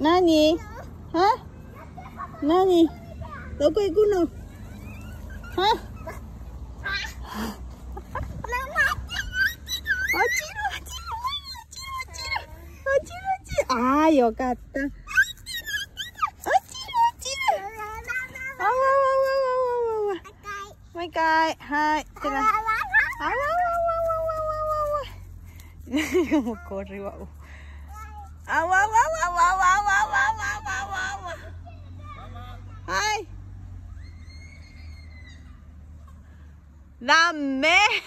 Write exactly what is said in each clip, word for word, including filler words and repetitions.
なに？は？なに？どこ行くの？は？落ちる落ちる落ちる落ちる落ちる落ちる。ああ、よかった。落ちる落ちる。あわわわわわわわ。もう一回。はい。あわわわわわわわ。もうこれは。あわわわわわわわわわわ。はい。ダメ。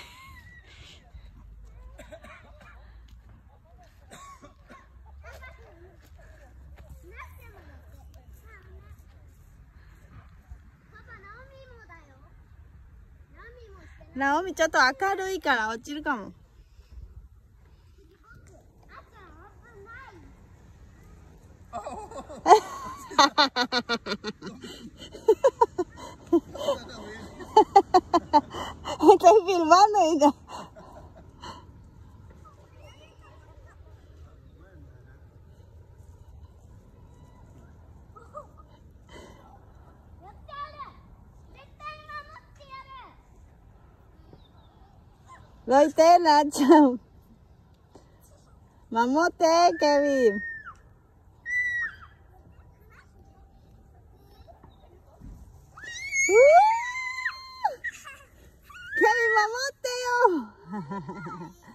ナオミちょっと明るいから落ちるかも。Estoy filmando y no. Lo hice, Nacho. Mamote, Kevin. Kevin, mamote yo.